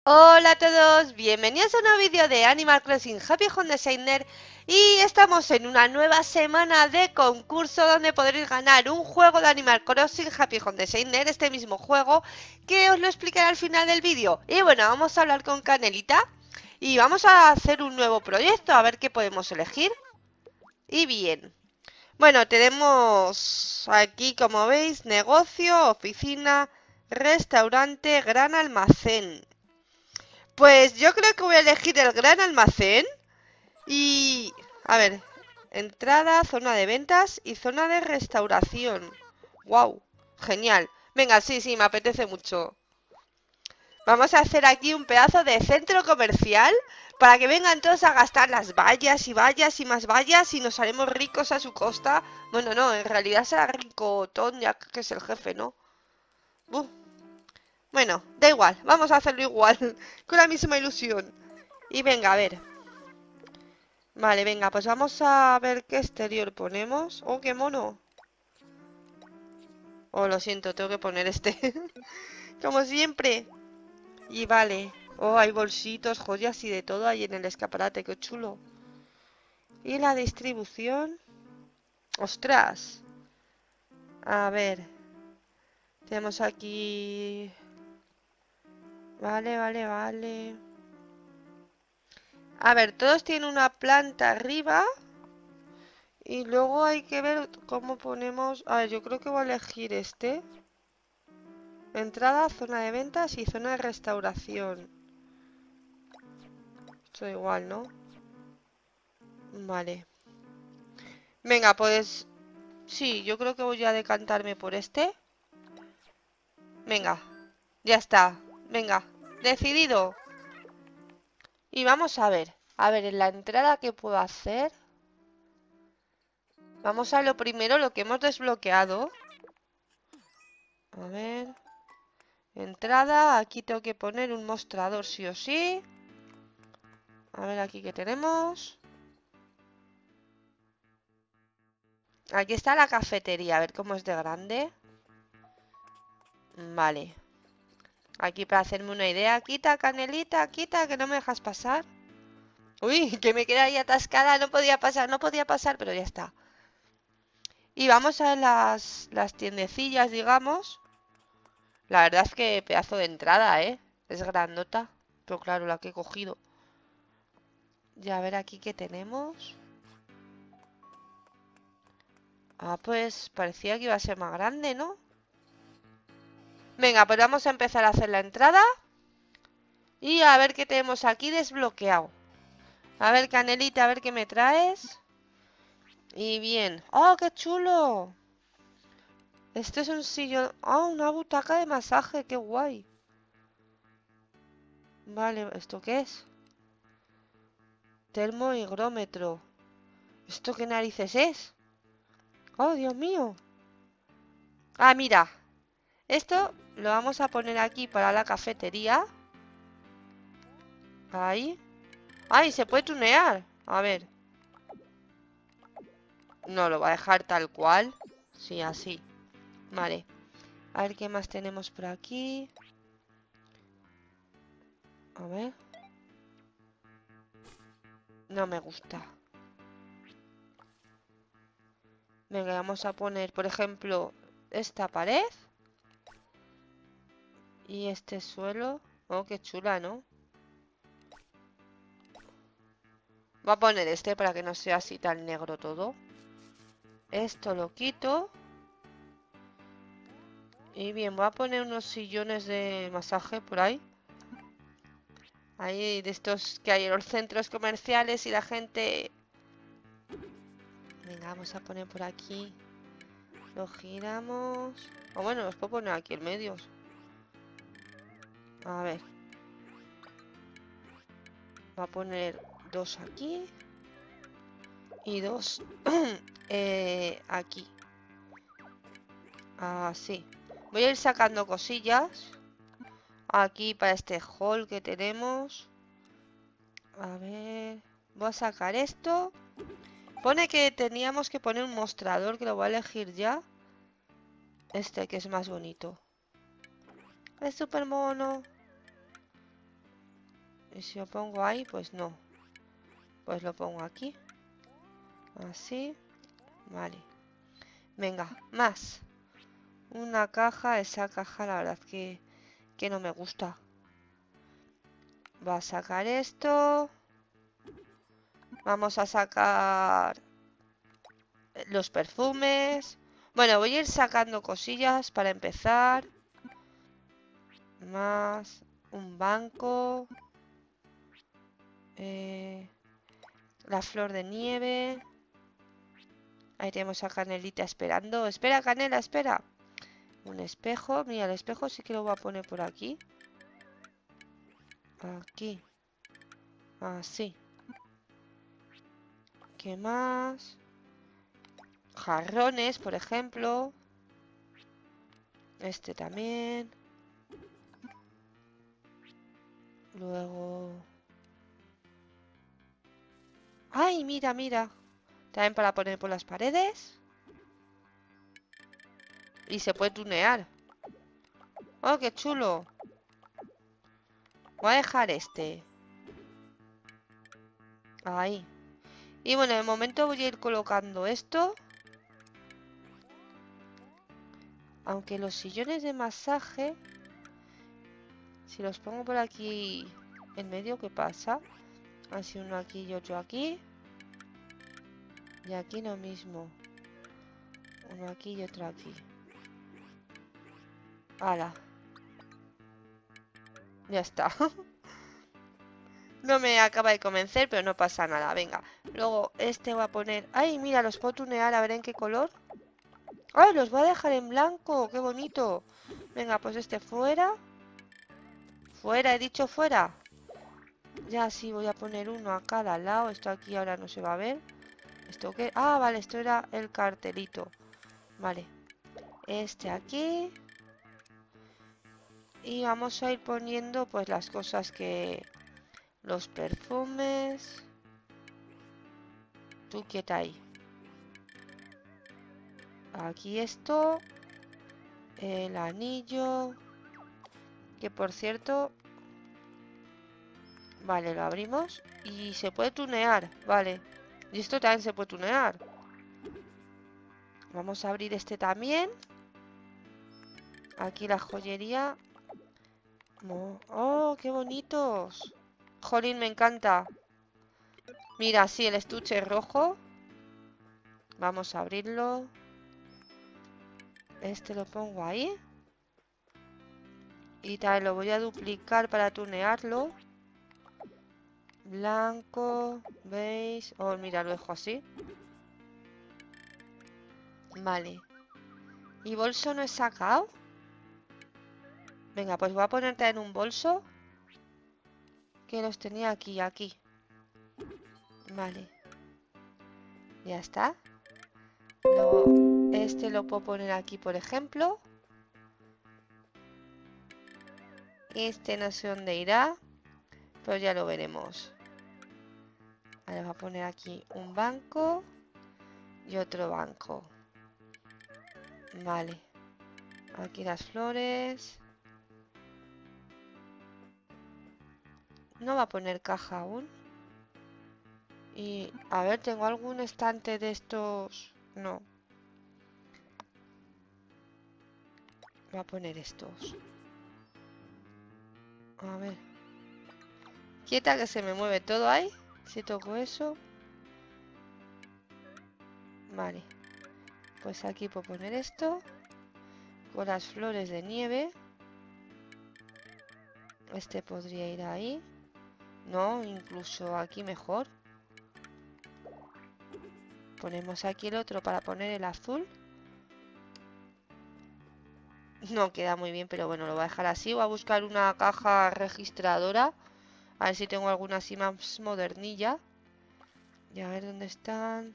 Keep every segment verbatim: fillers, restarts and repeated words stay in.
Hola a todos, bienvenidos a un nuevo vídeo de Animal Crossing Happy Home Designer y estamos en una nueva semana de concurso donde podréis ganar un juego de Animal Crossing Happy Home Designer, este mismo juego que os lo explicaré al final del vídeo. Y bueno, vamos a hablar con Canelita y vamos a hacer un nuevo proyecto, a ver qué podemos elegir. Y bien, bueno, tenemos aquí como veis negocio, oficina, restaurante, gran almacén. Pues yo creo que voy a elegir el gran almacén y... A ver, entrada, zona de ventas y zona de restauración. ¡Wow! Genial. Venga, sí, sí, me apetece mucho. Vamos a hacer aquí un pedazo de centro comercial para que vengan todos a gastar las vallas y vallas y más vallas y nos haremos ricos a su costa. Bueno, no, en realidad será ricotón ya que es el jefe, ¿no? Buf. Bueno, da igual, vamos a hacerlo igual, con la misma ilusión. Y venga, a ver. Vale, venga, pues vamos a ver qué exterior ponemos. ¡Oh, qué mono! Oh, lo siento, tengo que poner este. Como siempre. Y vale. Oh, hay bolsitos, joyas y de todo ahí en el escaparate. ¡Qué chulo! Y la distribución. ¡Ostras! A ver. Tenemos aquí... Vale, vale, vale. A ver, todos tienen una planta arriba. Y luego hay que ver cómo ponemos... A ver, yo creo que voy a elegir este. Entrada, zona de ventas y zona de restauración. Esto igual, ¿no? Vale. Venga, pues... Sí, yo creo que voy a decantarme por este. Venga, ya está. Venga, decidido. Y vamos a ver. A ver, en la entrada, ¿qué puedo hacer? Vamos a lo primero, lo que hemos desbloqueado. A ver... Entrada, aquí tengo que poner un mostrador sí o sí. A ver aquí qué tenemos. Aquí está la cafetería, a ver cómo es de grande. Vale. Aquí para hacerme una idea. Quita, Canelita, quita, que no me dejas pasar. Uy, que me quedé ahí atascada. No podía pasar, no podía pasar, pero ya está. Y vamos a las, las tiendecillas, digamos. La verdad es que pedazo de entrada, ¿eh? Es grandota. Pero claro, la que he cogido. Ya a ver aquí qué tenemos. Ah, pues parecía que iba a ser más grande, ¿no? Venga, pues vamos a empezar a hacer la entrada. Y a ver qué tenemos aquí desbloqueado. A ver, Canelita, a ver qué me traes. Y bien. ¡Oh, qué chulo! Este es un sillón... ¡Ah, una butaca de masaje! ¡Qué guay! Vale, ¿esto qué es? Termohigrómetro. ¿Esto qué narices es? ¡Oh, Dios mío! Ah, mira. Esto lo vamos a poner aquí para la cafetería. Ahí. ¡Ay, se puede tunear! A ver. No, lo va a dejar tal cual. Sí, así. Vale. A ver qué más tenemos por aquí. A ver. No me gusta. Venga, vamos a poner, por ejemplo, esta pared. Y este suelo. Oh, qué chula, ¿no? Voy a poner este para que no sea así tan negro todo. Esto lo quito. Y bien, voy a poner unos sillones de masaje por ahí. Ahí de estos que hay en los centros comerciales y la gente... Venga, vamos a poner por aquí. Lo giramos. O bueno, los puedo poner aquí en medio. A ver. Voy a poner dos aquí. Y dos eh, aquí. Así. Voy a ir sacando cosillas. Aquí para este hall que tenemos. A ver. Voy a sacar esto. Pone que teníamos que poner un mostrador, que lo voy a elegir ya. Este que es más bonito. Es súper mono. Y si lo pongo ahí, pues no. Pues lo pongo aquí. Así. Vale. Venga, más. Una caja. Esa caja la verdad que, que no me gusta. Va a sacar esto. Vamos a sacar los perfumes. Bueno, voy a ir sacando cosillas para empezar. Más un banco. Eh, la flor de nieve. Ahí tenemos a Canelita esperando. Espera, Canela, espera. Un espejo. Mira, el espejo sí que lo voy a poner por aquí. Aquí. Así. ¿Qué más? Jarrones, por ejemplo. Este también. Luego... ¡Ay, mira, mira! También para poner por las paredes. Y se puede tunear. ¡Oh, qué chulo! Voy a dejar este. Ahí. Y bueno, de momento voy a ir colocando esto. Aunque los sillones de masaje... Si los pongo por aquí en medio, ¿qué pasa? Así uno aquí y otro aquí. Y aquí lo mismo. Uno aquí y otro aquí. ¡Hala! Ya está. No me acaba de convencer, pero no pasa nada. Venga. Luego este voy a poner... ¡Ay, mira! Los puedo tunear a ver en qué color. ¡Ay, los voy a dejar en blanco! ¡Qué bonito! Venga, pues este fuera. Fuera, he dicho fuera. Ya sí, voy a poner uno a cada lado. Esto aquí ahora no se va a ver. ¿Esto qué? Ah, vale, esto era el cartelito. Vale. Este aquí. Y vamos a ir poniendo pues las cosas que... Los perfumes. Tú quieta ahí. Aquí esto. El anillo. Que por cierto... Vale, lo abrimos. Y se puede tunear. Vale. Y esto también se puede tunear. Vamos a abrir este también. Aquí la joyería. ¡Oh, qué bonitos! Jolín, me encanta. Mira, sí, el estuche rojo. Vamos a abrirlo. Este lo pongo ahí. Y tal, lo voy a duplicar para tunearlo. Blanco, beige. Oh, mira, lo dejo así. Vale. ¿Y bolso no he sacado? Venga, pues voy a ponerte en un bolso. Que los tenía aquí, aquí. Vale. Ya está. Luego, este lo puedo poner aquí, por ejemplo. Este no sé dónde irá. Pero ya lo veremos. Ahora voy a poner aquí un banco. Y otro banco. Vale. Aquí las flores. No va a poner caja aún. Y a ver, ¿tengo algún estante de estos? No. Voy a poner estos. A ver. Quieta que se me mueve todo ahí. Si toco eso. Vale. Pues aquí puedo poner esto. Con las flores de nieve. Este podría ir ahí. No, incluso aquí mejor. Ponemos aquí el otro para poner el azul. No queda muy bien, pero bueno, lo voy a dejar así. Voy a buscar una caja registradora. A ver si tengo alguna así más modernilla. Y a ver dónde están.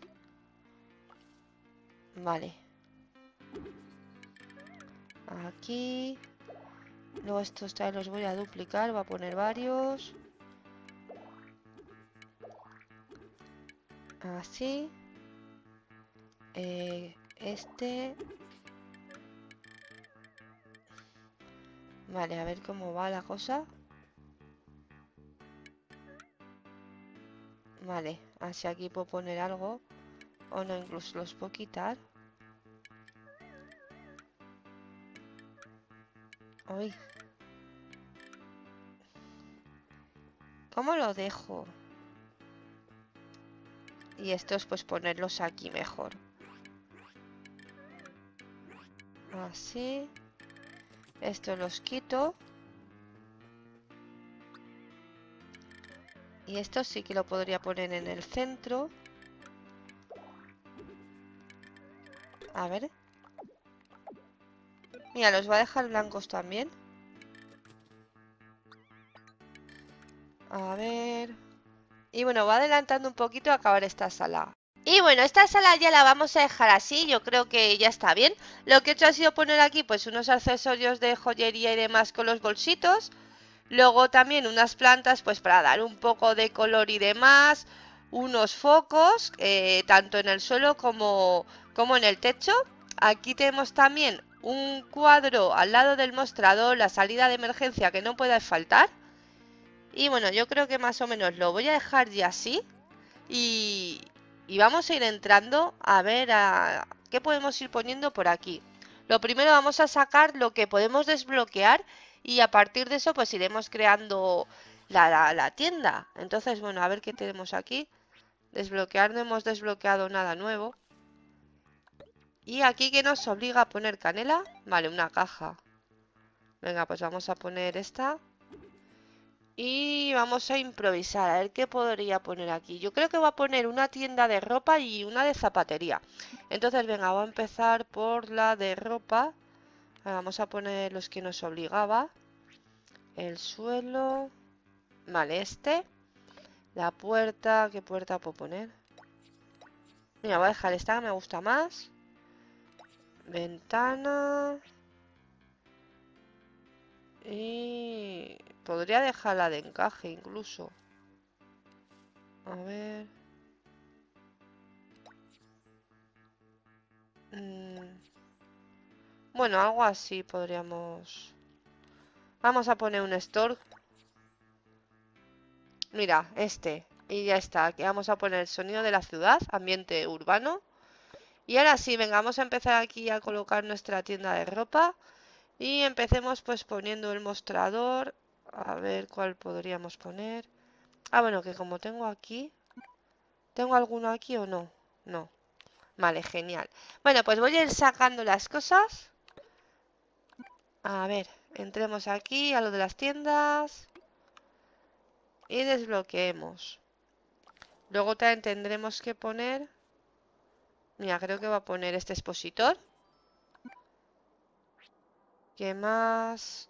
Vale. Aquí. Luego estos también los voy a duplicar. Voy a poner varios. Así. Eh, este. Vale, a ver cómo va la cosa. Vale, así aquí puedo poner algo. O no, incluso los puedo quitar. Uy. ¿Cómo lo dejo? Y estos pues ponerlos aquí mejor. Así. Estos los quito. Y esto sí que lo podría poner en el centro. A ver. Mira, los voy a dejar blancos también. A ver. Y bueno, va adelantando un poquito a acabar esta sala. Y bueno, esta sala ya la vamos a dejar así, yo creo que ya está bien. Lo que he hecho ha sido poner aquí pues unos accesorios de joyería y demás con los bolsitos. Luego también unas plantas pues para dar un poco de color y demás. Unos focos, eh, tanto en el suelo como, como en el techo. Aquí tenemos también un cuadro al lado del mostrador, la salida de emergencia que no puede faltar. Y bueno, yo creo que más o menos lo voy a dejar ya así. Y, y vamos a ir entrando a ver a, qué podemos ir poniendo por aquí. Lo primero vamos a sacar lo que podemos desbloquear y a partir de eso pues iremos creando la, la, la tienda. Entonces, bueno, a ver qué tenemos aquí. Desbloquear, no hemos desbloqueado nada nuevo. Y aquí que nos obliga a poner canela. Vale, una caja. Venga, pues vamos a poner esta. Y vamos a improvisar, a ver qué podría poner aquí. Yo creo que voy a poner una tienda de ropa y una de zapatería. Entonces, venga, voy a empezar por la de ropa. Vamos a poner los que nos obligaba. El suelo. Vale, este. La puerta. ¿Qué puerta puedo poner? Mira, voy a dejar esta que me gusta más. Ventana. Y... podría dejarla de encaje incluso. A ver... Mm. Bueno, algo así podríamos... Vamos a poner un store. Mira, este. Y ya está. Aquí vamos a poner el sonido de la ciudad, ambiente urbano. Y ahora sí, venga, vamos a empezar aquí a colocar nuestra tienda de ropa. Y empecemos pues poniendo el mostrador. A ver cuál podríamos poner. Ah, bueno, que como tengo aquí... ¿Tengo alguno aquí o no? No. Vale, genial. Bueno, pues voy a ir sacando las cosas. A ver, entremos aquí a lo de las tiendas. Y desbloqueemos. Luego también tendremos que poner... Mira, creo que va a poner este expositor. ¿Qué más?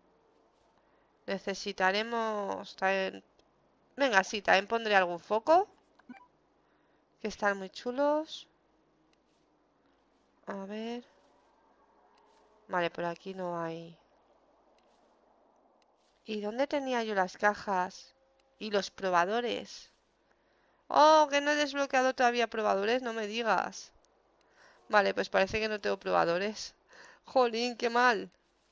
Necesitaremos también... Venga, sí, también pondré algún foco. Que están muy chulos. A ver... Vale, por aquí no hay... ¿Y dónde tenía yo las cajas? Y los probadores. Oh, que no he desbloqueado todavía probadores, no me digas. Vale, pues parece que no tengo probadores. Jolín, qué mal.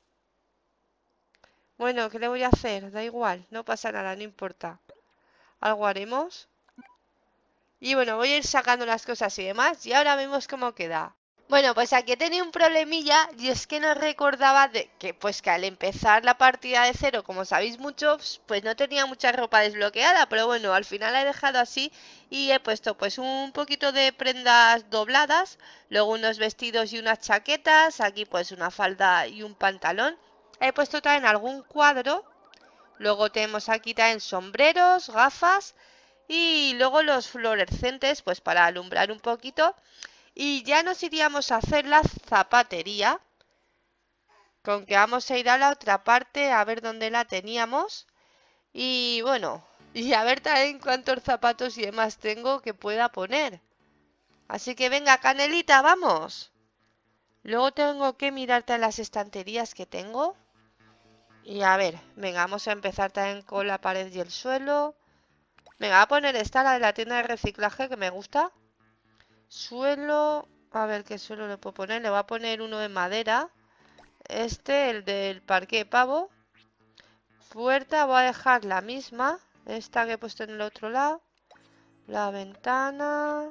Bueno, ¿qué le voy a hacer? Da igual, no pasa nada, no importa. Algo haremos. Y bueno, voy a ir sacando las cosas y demás. Y ahora vemos cómo queda. Bueno, pues aquí he tenido un problemilla. Y es que no recordaba de que pues que al empezar la partida de cero, como sabéis muchos, pues no tenía mucha ropa desbloqueada. Pero bueno, al final la he dejado así. Y he puesto pues un poquito de prendas dobladas. Luego unos vestidos y unas chaquetas. Aquí pues una falda y un pantalón. He puesto también algún cuadro. Luego tenemos aquí también sombreros, gafas y luego los fluorescentes pues para alumbrar un poquito. Y ya nos iríamos a hacer la zapatería, con que vamos a ir a la otra parte a ver dónde la teníamos. Y bueno, y a ver también cuántos zapatos y demás tengo que pueda poner. Así que venga, Canelita, vamos. Luego tengo que mirarte en las estanterías que tengo. Y a ver, venga, vamos a empezar también con la pared y el suelo. Venga, voy a poner esta, la de la tienda de reciclaje, que me gusta. Suelo... A ver qué suelo le puedo poner. Le voy a poner uno de madera. Este, el del parque pavo. Puerta voy a dejar la misma. Esta que he puesto en el otro lado. La ventana.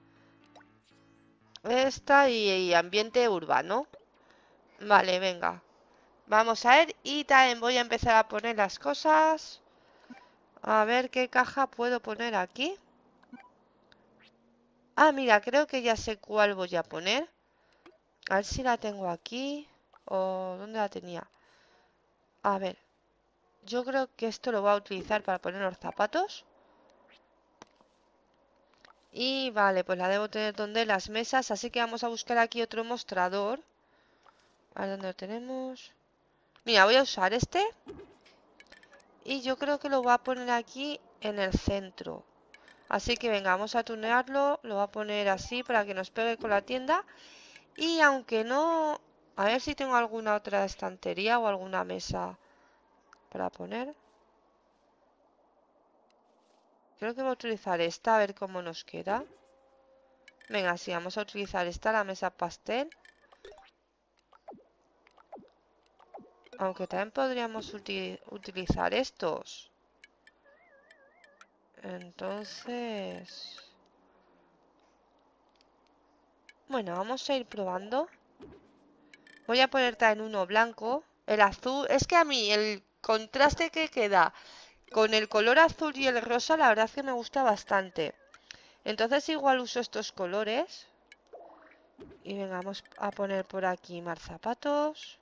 Esta y, y ambiente urbano. Vale, venga. Vamos a ver. Y también voy a empezar a poner las cosas. A ver qué caja puedo poner aquí. Ah, mira, creo que ya sé cuál voy a poner. A ver si la tengo aquí. ¿O dónde la tenía? A ver. Yo creo que esto lo voy a utilizar para poner los zapatos. Y vale, pues la debo tener donde las mesas. Así que vamos a buscar aquí otro mostrador. A ver dónde lo tenemos. Mira, voy a usar este. Y yo creo que lo voy a poner aquí en el centro. Así que venga, vamos a tunearlo. Lo voy a poner así para que nos pegue con la tienda. Y aunque no... A ver si tengo alguna otra estantería o alguna mesa para poner. Creo que voy a utilizar esta, a ver cómo nos queda. Venga, sí, vamos a utilizar esta, la mesa pastel. Aunque también podríamos uti- utilizar estos. Entonces... Bueno, vamos a ir probando. Voy a poner en uno blanco. El azul... Es que a mí el contraste que queda con el color azul y el rosa, la verdad es que me gusta bastante. Entonces igual uso estos colores. Y venga, vamos a poner por aquí más zapatos.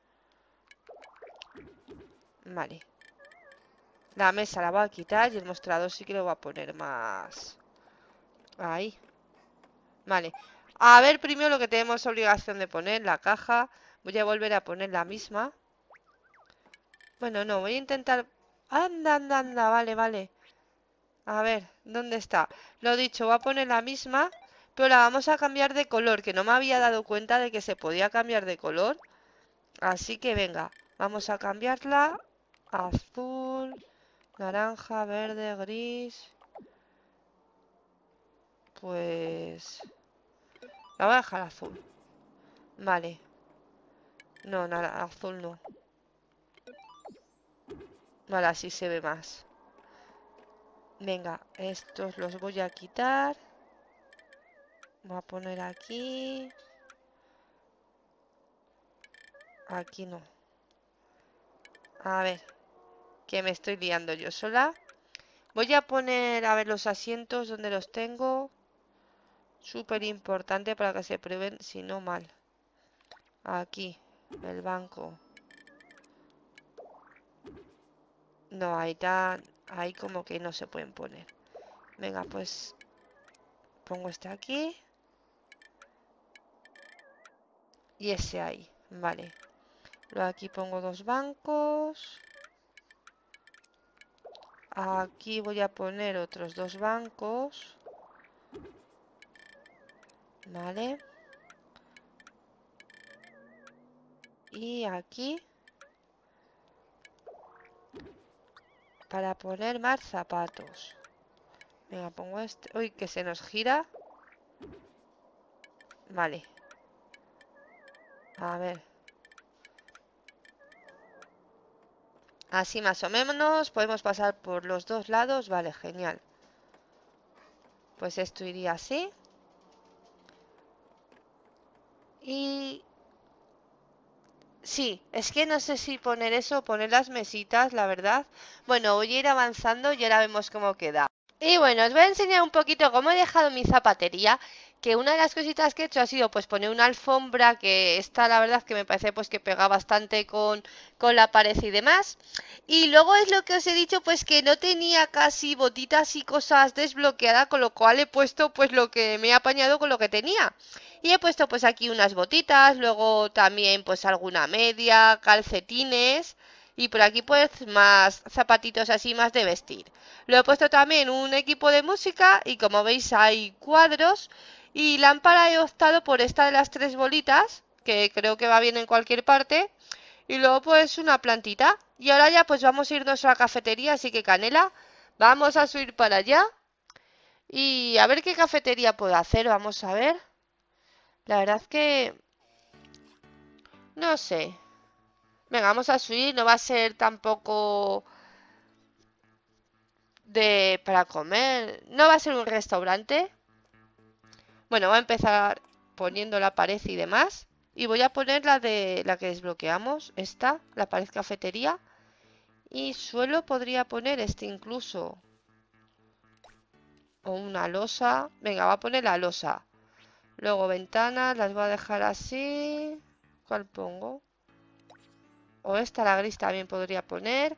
Vale. La mesa la voy a quitar y el mostrador sí que lo voy a poner más... Ahí. Vale. A ver primero lo que tenemos obligación de poner, la caja. Voy a volver a poner la misma. Bueno, no, voy a intentar... Anda, anda, anda, vale, vale. A ver, ¿dónde está? Lo dicho, voy a poner la misma, pero la vamos a cambiar de color, que no me había dado cuenta de que se podía cambiar de color. Así que venga, vamos a cambiarla. Azul, naranja, verde, gris. Pues... La voy a dejar azul. Vale. No, nada, azul no. Vale, así se ve más. Venga, estos los voy a quitar. Voy a poner aquí. Aquí no. A ver, que me estoy liando yo sola. Voy a poner, a ver, los asientos donde los tengo. Súper importante para que se prueben, si no mal. Aquí, el banco. No, ahí está, ahí como que no se pueden poner. Venga, pues pongo este aquí. Y ese ahí, vale. Luego aquí pongo dos bancos. Aquí voy a poner otros dos bancos. Vale. Y aquí para poner más zapatos. Venga, pongo este. Uy, que se nos gira. Vale. A ver. Así más o menos. Podemos pasar por los dos lados. Vale, genial. Pues esto iría así. Y... Sí, es que no sé si poner eso o poner las mesitas, la verdad. Bueno, voy a ir avanzando y ahora vemos cómo queda. Y bueno, os voy a enseñar un poquito cómo he dejado mi zapatería, que una de las cositas que he hecho ha sido pues poner una alfombra, que esta la verdad que me parece pues que pega bastante con, con la pared y demás. Y luego es lo que os he dicho pues que no tenía casi botitas y cosas desbloqueadas, con lo cual he puesto pues lo que me he apañado con lo que tenía. Y he puesto pues aquí unas botitas, luego también pues alguna media, calcetines y por aquí pues más zapatitos así más de vestir. Lo he puesto también un equipo de música y como veis hay cuadros y lámpara he optado por esta de las tres bolitas que creo que va bien en cualquier parte y luego pues una plantita y ahora ya pues vamos a irnos a la cafetería, así que Canela, vamos a subir para allá y a ver qué cafetería puedo hacer, vamos a ver. La verdad que no sé. Venga, vamos a subir, no va a ser tampoco de para comer. No va a ser un restaurante. Bueno, voy a empezar poniendo la pared y demás. Y voy a poner la de la que desbloqueamos. Esta, la pared cafetería. Y suelo podría poner este incluso. O una losa. Venga, voy a poner la losa. Luego ventanas, las voy a dejar así. ¿Cuál pongo? O esta, la gris también podría poner.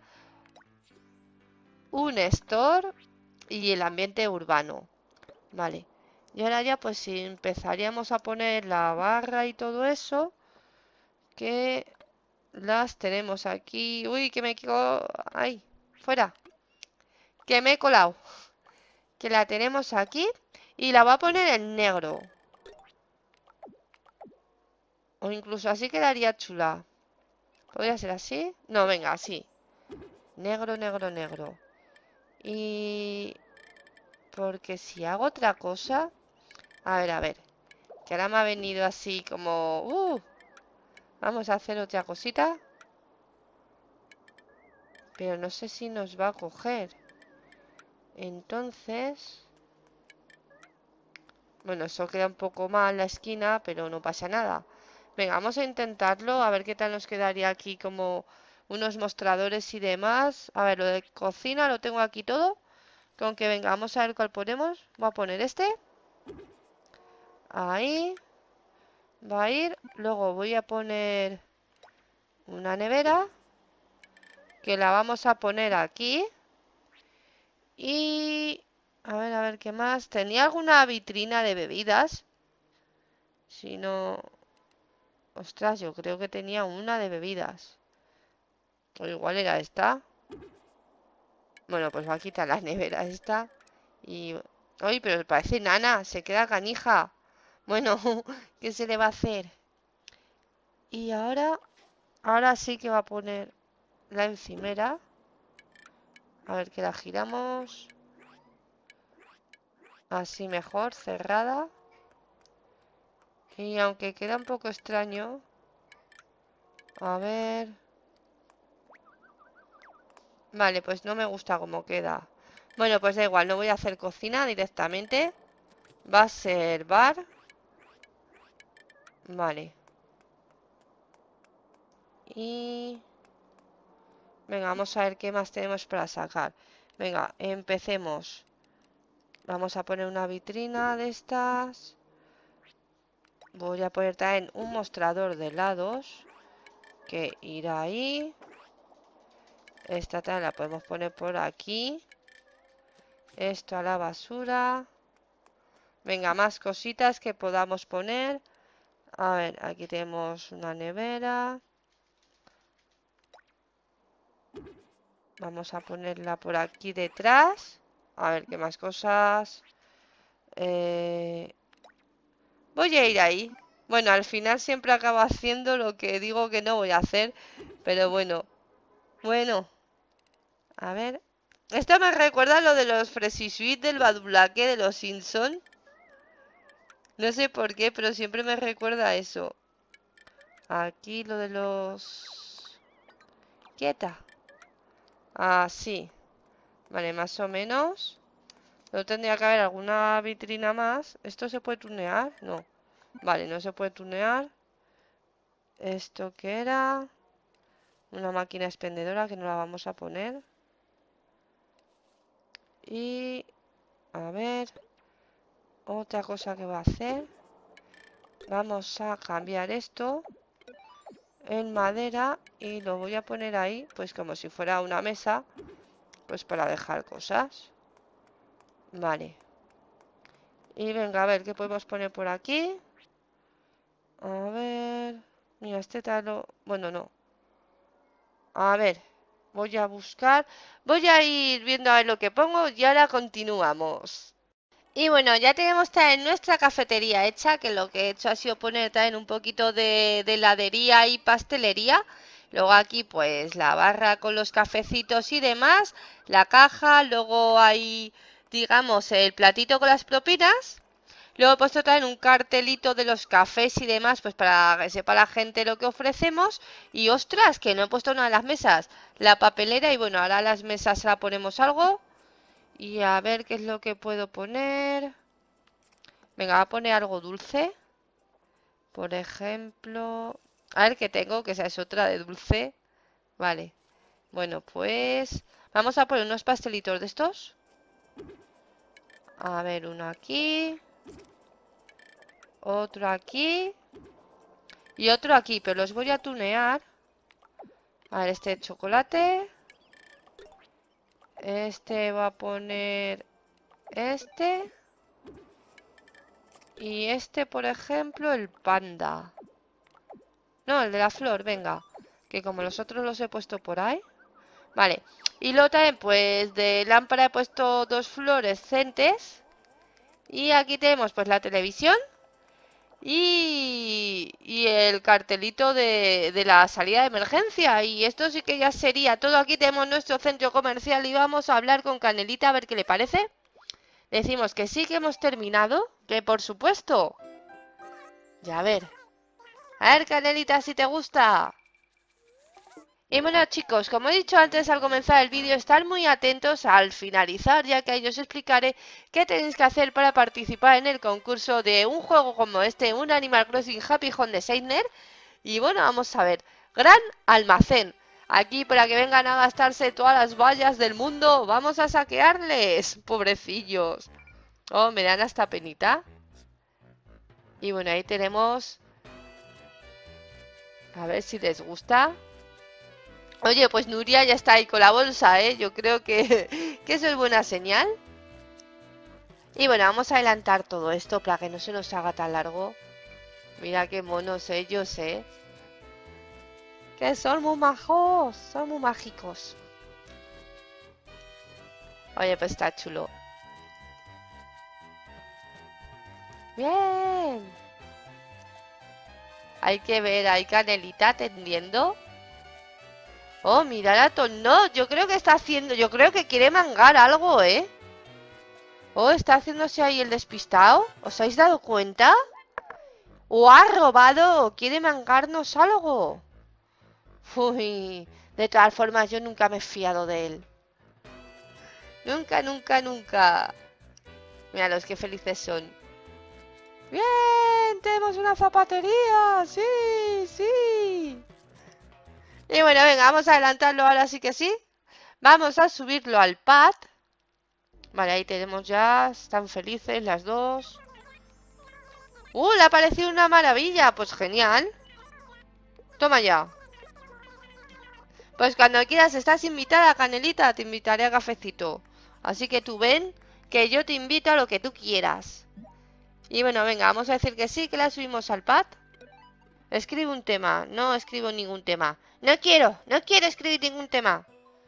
Un store y el ambiente urbano. Vale. Y ahora ya pues si empezaríamos a poner la barra y todo eso. Que las tenemos aquí. Uy, que me quedo... ¡Ay! Fuera. Que me he colado. Que la tenemos aquí. Y la voy a poner en negro. O incluso así quedaría chula. ¿Podría ser así? No, venga, así. Negro, negro, negro. Y... Porque si hago otra cosa... A ver, a ver. Que ahora me ha venido así como... Uh, vamos a hacer otra cosita. Pero no sé si nos va a coger. Entonces... Bueno, eso queda un poco mal la esquina, pero no pasa nada. Venga, vamos a intentarlo. A ver qué tal nos quedaría aquí como unos mostradores y demás. A ver, lo de cocina lo tengo aquí todo. Con que venga, vamos a ver cuál ponemos. Voy a poner este. Ahí. Va a ir. Luego voy a poner una nevera. Que la vamos a poner aquí. Y... A ver, a ver, ¿qué más? ¿Tenía alguna vitrina de bebidas? Si no... Ostras, yo creo que tenía una de bebidas. O igual era esta. Bueno, pues va a quitar la nevera esta. Y... ¡Ay, pero parece nana! Se queda canija. Bueno, ¿qué se le va a hacer? Y ahora... Ahora sí que va a poner la encimera. A ver que la giramos. Así mejor, cerrada. Y aunque queda un poco extraño. A ver... Vale, pues no me gusta cómo queda. Bueno, pues da igual, no voy a hacer cocina directamente. Va a ser bar. Vale. Y... Venga, vamos a ver qué más tenemos para sacar. Venga, empecemos. Vamos a poner una vitrina de estas. Voy a poner también un mostrador de helados. Que irá ahí. Esta también la podemos poner por aquí. Esto a la basura. Venga, más cositas que podamos poner. A ver, aquí tenemos una nevera. Vamos a ponerla por aquí detrás. A ver, qué más cosas. Eh... Voy a ir ahí. Bueno, al final siempre acabo haciendo lo que digo que no voy a hacer. Pero bueno. Bueno. A ver. Esto me recuerda a lo de los Fresi Suite del Badulaque de los Simpson. No sé por qué, pero siempre me recuerda a eso. Aquí lo de los... Quieta. Ah, sí. Vale, más o menos. No tendría que haber alguna vitrina más. ¿Esto se puede tunear? No. Vale, no se puede tunear. ¿Esto qué era? Una máquina expendedora que no la vamos a poner. Y... A ver... Otra cosa que va a hacer. Vamos a cambiar esto en madera y lo voy a poner ahí, pues como si fuera una mesa, pues para dejar cosas. Vale. Y venga, a ver, ¿qué podemos poner por aquí? A ver... Mira, este talo... Bueno, no. A ver, voy a buscar... Voy a ir viendo a ver lo que pongo y ahora continuamos. Y bueno, ya tenemos también nuestra cafetería hecha, que lo que he hecho ha sido poner también un poquito de, de heladería y pastelería. Luego aquí pues la barra con los cafecitos y demás, la caja, luego hay, digamos, el platito con las propinas. Luego he puesto también un cartelito de los cafés y demás, pues para que sepa la gente lo que ofrecemos. Y ostras, que no he puesto una de las mesas, la papelera y bueno, ahora a las mesas la ponemos algo. Y a ver qué es lo que puedo poner. Venga, voy a poner algo dulce. Por ejemplo... A ver qué tengo, que esa es otra de dulce. Vale. Bueno, pues... Vamos a poner unos pastelitos de estos. A ver, uno aquí. Otro aquí. Y otro aquí, pero los voy a tunear. A ver, este de chocolate. Este va a poner... Este... Y este, por ejemplo, el panda. No, el de la flor, venga. Que como los otros los he puesto por ahí. Vale. Y luego también, pues, de lámpara he puesto dos fluorescentes. Y aquí tenemos, pues, la televisión. Y, y el cartelito de, de la salida de emergencia. Y esto sí que ya sería todo. Aquí tenemos nuestro centro comercial y vamos a hablar con Canelita a ver qué le parece. Decimos que sí que hemos terminado. Que por supuesto. Ya a ver. A ver, Canelita, si te gusta. Y bueno, chicos, como he dicho antes al comenzar el vídeo, estar muy atentos al finalizar, ya que ahí os explicaré qué tenéis que hacer para participar en el concurso de un juego como este, un Animal Crossing Happy Home Designer. Y bueno, vamos a ver. Gran almacén. Aquí para que vengan a gastarse todas las vallas del mundo. Vamos a saquearles, pobrecillos. Oh, me dan hasta penita. Y bueno, ahí tenemos... A ver si les gusta. Oye, pues Nuria ya está ahí con la bolsa, ¿eh? Yo creo que, que eso es buena señal. Y bueno, vamos a adelantar todo esto para que no se nos haga tan largo. Mira qué monos ellos, ¿eh? Que son muy majos, son muy mágicos. Oye, pues está chulo. Bien. Hay que ver, hay Canelita atendiendo. Oh, mira la ton... No, yo creo que está haciendo... Yo creo que quiere mangar algo, ¿eh? Oh, está haciéndose ahí el despistado. ¿Os habéis dado cuenta? ¿O ha robado o quiere mangarnos algo? Uy, de todas formas, yo nunca me he fiado de él. Nunca, nunca, nunca. Mira los que felices son. ¡Bien! ¡Tenemos una zapatería! ¡Sí, sí! Y bueno, venga, vamos a adelantarlo ahora sí que sí. Vamos a subirlo al pad. Vale, ahí tenemos ya. Están felices las dos. ¡Uh! Le ha parecido una maravilla. Pues genial. Toma ya. Pues cuando quieras estás invitada, Canelita. Te invitaré a cafecito. Así que tú ven, que yo te invito a lo que tú quieras. Y bueno, venga, vamos a decir que sí, que la subimos al pad. Escribe un tema. No escribo ningún tema. No quiero, no quiero escribir ningún tema.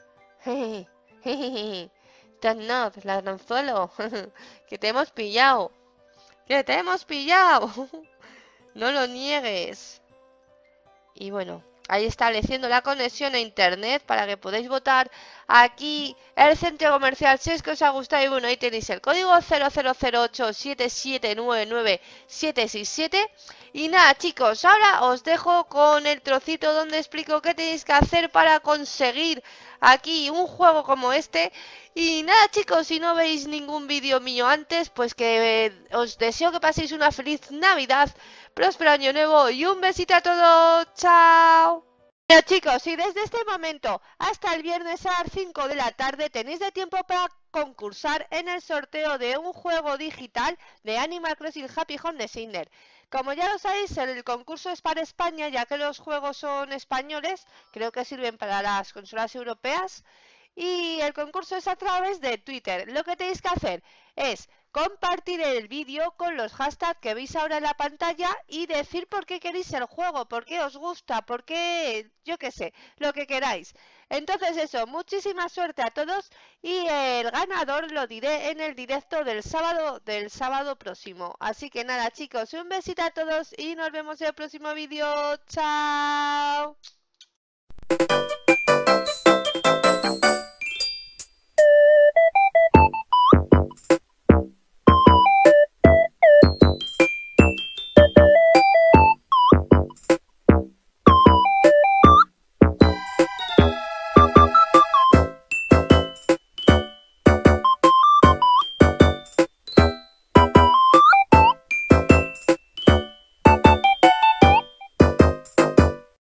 No, ladronzuelo. Que te hemos pillado. Que te hemos pillado. No lo niegues. Y bueno, ahí estableciendo la conexión a internet para que podáis votar aquí el centro comercial si es que os ha gustado. Y bueno, ahí tenéis el código cero cero cero ocho siete siete nueve nueve siete seis siete. Y nada, chicos, ahora os dejo con el trocito donde explico qué tenéis que hacer para conseguir aquí un juego como este. Y nada, chicos, si no veis ningún vídeo mío antes, pues que eh, os deseo que paséis una feliz Navidad, próspero año nuevo y un besito a todos. ¡Chao! Bueno, chicos, y desde este momento hasta el viernes a las cinco de la tarde tenéis de tiempo para concursar en el sorteo de un juego digital de Animal Crossing Happy Home Designer. Como ya lo sabéis, el concurso es para España, ya que los juegos son españoles, creo que sirven para las consolas europeas. Y el concurso es a través de Twitter. Lo que tenéis que hacer es compartir el vídeo con los hashtags que veis ahora en la pantalla y decir por qué queréis el juego, por qué os gusta, por qué, yo qué sé, lo que queráis. Entonces eso, muchísima suerte a todos y el ganador lo diré en el directo del sábado, del sábado próximo. Así que nada, chicos, un besito a todos y nos vemos en el próximo vídeo. ¡Chao!